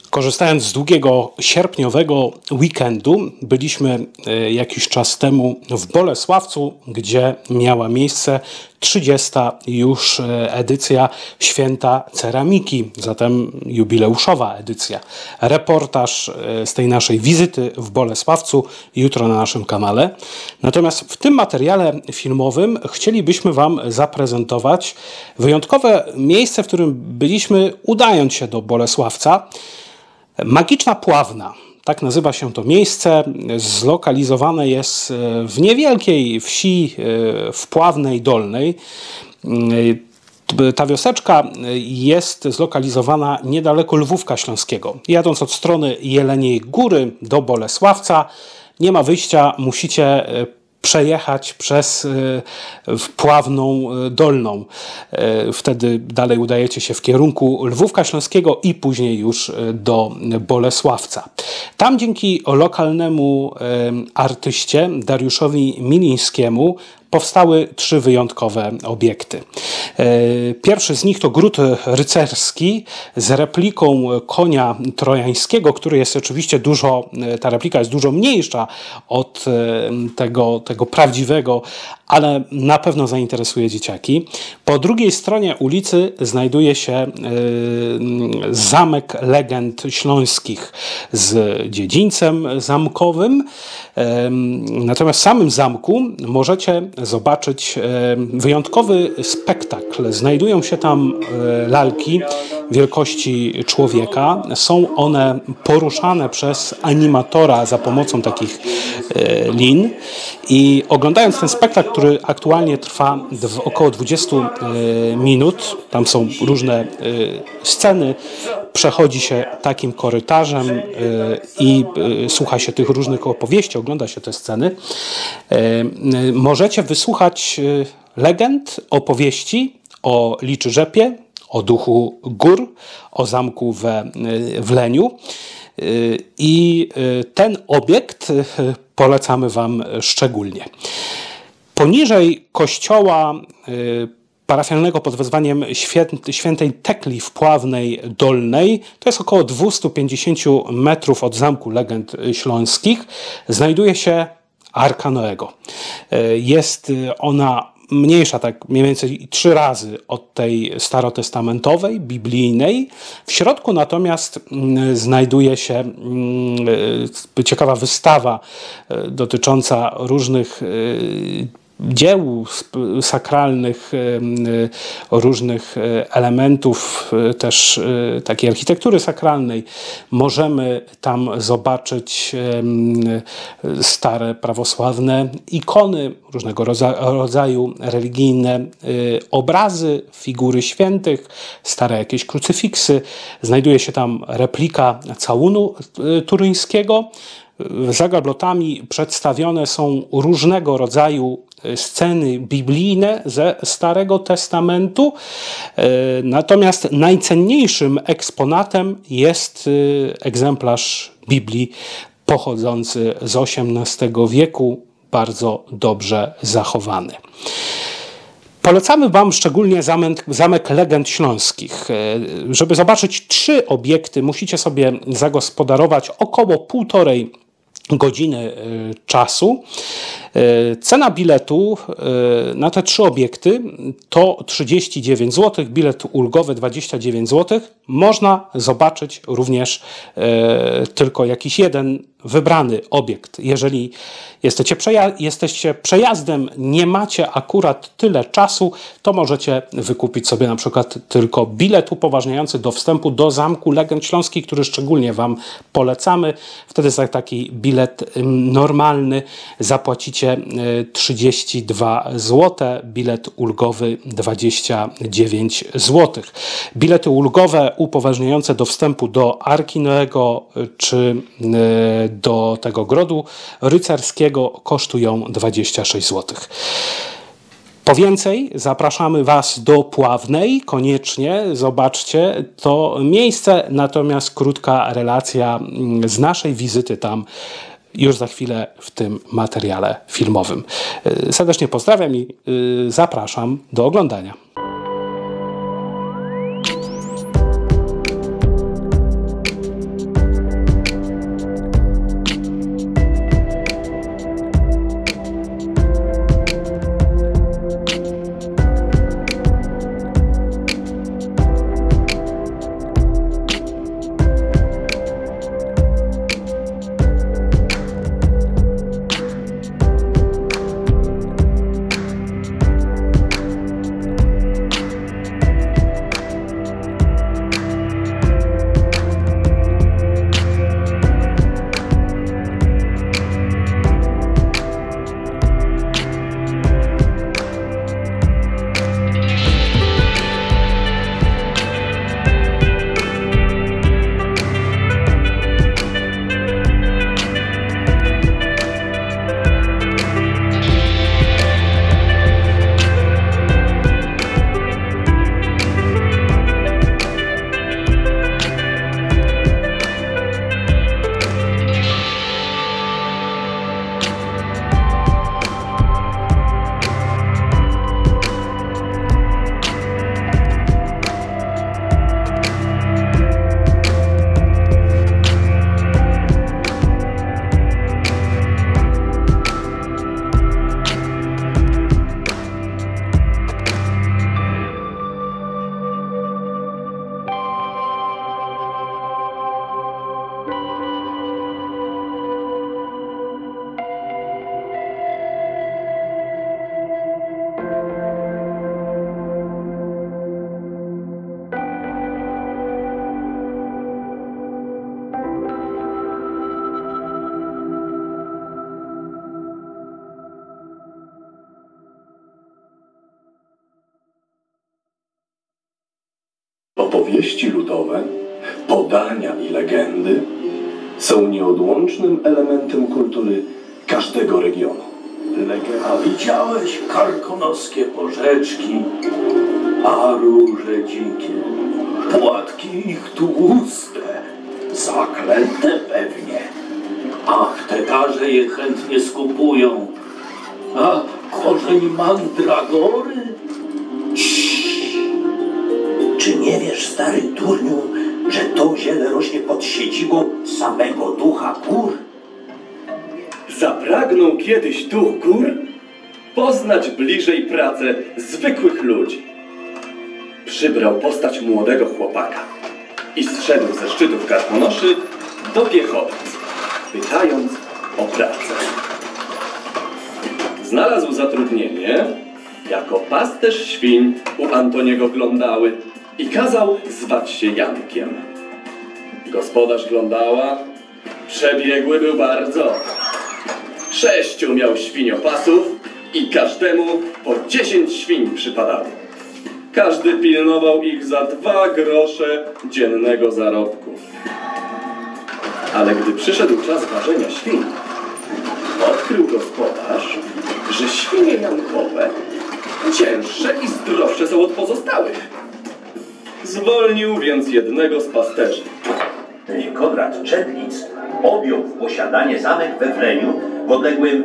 Korzystając z długiego sierpniowego weekendu, byliśmy jakiś czas temu w Bolesławcu, gdzie miała miejsce 30. już edycja Święta Ceramiki, zatem jubileuszowa edycja. Reportaż z tej naszej wizyty w Bolesławcu jutro na naszym kanale. Natomiast w tym materiale filmowym chcielibyśmy Wam zaprezentować wyjątkowe miejsce, w którym byliśmy, udając się do Bolesławca. Magiczna Pławna, tak nazywa się to miejsce, zlokalizowane jest w niewielkiej wsi w Pławnej Dolnej. Ta wioseczka jest zlokalizowana niedaleko Lwówka Śląskiego. Jadąc od strony Jeleniej Góry do Bolesławca, nie ma wyjścia, musicie przejechać przez Pławną Dolną. Wtedy dalej udajecie się w kierunku Lwówka Śląskiego i później już do Bolesławca. Tam dzięki lokalnemu artyście Dariuszowi Milińskiemu powstały 3 wyjątkowe obiekty. Pierwszy z nich to gród rycerski z repliką konia trojańskiego, który jest oczywiście ta replika jest dużo mniejsza od tego prawdziwego, ale na pewno zainteresuje dzieciaki. Po drugiej stronie ulicy znajduje się Zamek Legend Śląskich z dziedzińcem zamkowym. Natomiast w samym zamku możecie zobaczyć wyjątkowy spektakl. Znajdują się tam lalki wielkości człowieka. Są one poruszane przez animatora za pomocą takich lin. I oglądając ten spektakl, który aktualnie trwa około 20 minut, tam są różne sceny, przechodzi się takim korytarzem i słucha się tych różnych opowieści, ogląda się te sceny. Możecie wysłuchać legend, opowieści o Liczy Rzepie, o duchu gór, o zamku w Leniu. I ten obiekt polecamy Wam szczególnie. Poniżej kościoła parafialnego pod wezwaniem Świętej Tekli w Pławnej Dolnej, to jest około 250 metrów od Zamku Legend Śląskich, znajduje się Arka Noego. Jest ona mniejsza, tak mniej więcej 3 razy od tej starotestamentowej, biblijnej. W środku natomiast znajduje się ciekawa wystawa dotycząca różnych dzieł sakralnych, różnych elementów też takiej architektury sakralnej. Możemy tam zobaczyć stare prawosławne ikony, różnego rodzaju religijne obrazy, figury świętych, stare jakieś krucyfiksy. Znajduje się tam replika całunu turyńskiego. Za gablotami przedstawione są różnego rodzaju sceny biblijne ze Starego Testamentu. Natomiast najcenniejszym eksponatem jest egzemplarz Biblii pochodzący z XVIII wieku, bardzo dobrze zachowany. Polecamy Wam szczególnie Zamek Legend Śląskich. Żeby zobaczyć 3 obiekty, musicie sobie zagospodarować około 1,5 godziny czasu. Cena biletu na te 3 obiekty to 39 zł, bilet ulgowy 29 zł. Można zobaczyć również tylko jakiś jeden wybrany obiekt. Jeżeli jesteście przejazdem, nie macie akurat tyle czasu, to możecie wykupić sobie na przykład tylko bilet upoważniający do wstępu do Zamku Legend Śląskich, który szczególnie Wam polecamy. Wtedy za taki bilet normalny zapłacicie 32 zł, bilet ulgowy 29 zł. Bilety ulgowe upoważniające do wstępu do Arki Noego czy do tego grodu rycerskiego kosztują 26 zł. Po więcej zapraszamy Was do Pławnej, koniecznie zobaczcie to miejsce, natomiast krótka relacja z naszej wizyty tam już za chwilę w tym materiale filmowym. Serdecznie pozdrawiam i zapraszam do oglądania. Opowieści ludowe, podania i legendy są nieodłącznym elementem kultury każdego regionu. A widziałeś karkonoskie porzeczki, a róże dzikie, płatki ich tłuste, zaklęte pewnie. Ach, tetarze je chętnie skupują. A korzeń mandragory? Czy nie wiesz, stary durniu, że to ziele rośnie pod siedzibą samego ducha gór? Zapragnął kiedyś duch gór poznać bliżej pracę zwykłych ludzi. Przybrał postać młodego chłopaka i zszedł ze szczytów Karkonoszy do Piechowic, pytając o pracę. Znalazł zatrudnienie jako pasterz świń u Antoniego Glądały i kazał zwać się Jankiem. Gospodarz Glądała przebiegły był bardzo. 6 miał świniopasów i każdemu po 10 świń przypadało. Każdy pilnował ich za 2 grosze dziennego zarobku. Ale gdy przyszedł czas ważenia świń, odkrył gospodarz, że świnie jankowe cięższe i zdrowsze są od pozostałych. Zwolnił więc jednego z pasterzy. Konrad Czedlic objął w posiadanie zamek we Wreniu w odległym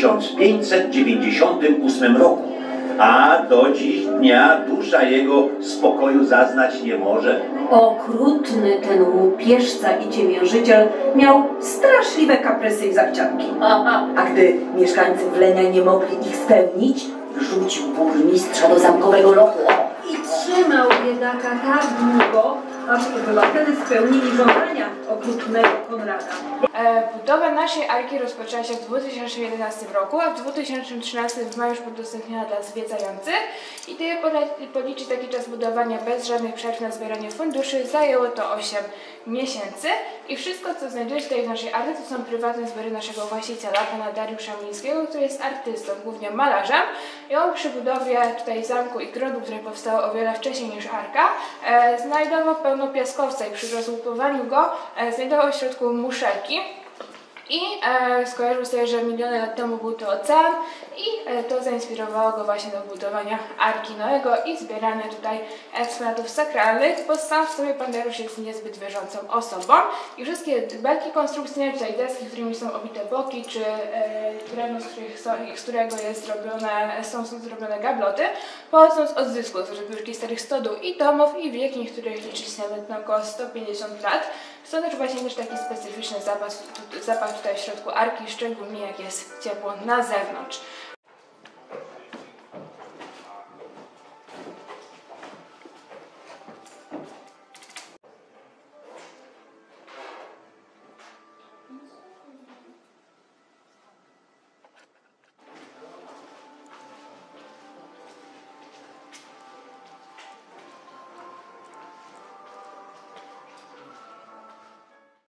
1598 roku, a do dziś dnia dusza jego spokoju zaznać nie może. Okrutny ten łupieżca i ciemiężyciel miał straszliwe kaprysy i zachcianki. A gdy mieszkańcy Wlenia nie mogli ich spełnić, wrzucił burmistrza do zamkowego lochu i trzymał biedaka tak długo, aż obywatele spełnili żądania okrutnego Konrada. Budowa naszej arki rozpoczęła się w 2011 roku, a w 2013 w maju już udostępniona dla zwiedzających. I gdyby policzyć taki czas budowania bez żadnych przerw na zbieranie funduszy, zajęło to 8 miesięcy. I wszystko, co znajduje się tutaj w naszej arce, to są prywatne zbiory naszego właściciela, pana Dariusza Mińskiego, który jest artystą, głównie malarzem. I on przy budowie tutaj zamku i gradu, które powstało o wiele wcześniej niż arka, znajdował pełno piaskowca i przy rozłupowaniu go znajdował w środku muszelki. I skojarzył sobie, że miliony lat temu był to ocean i to zainspirowało go właśnie do budowania Arki Noego i zbierania tutaj eksponatów sakralnych, bo sam w sobie pan Dariusz jest niezbyt wierzącą osobą i wszystkie belki konstrukcyjne, tutaj deski, którymi są obite boki, czy drewno, z którego są zrobione gabloty, pochodzą z odzysku z rozbiórki starych stodół i domów i wiek niektórych liczy się nawet na około 150 lat. Stąd też właśnie też taki specyficzny zapach tutaj w środku arki, szczególnie jak jest ciepło na zewnątrz.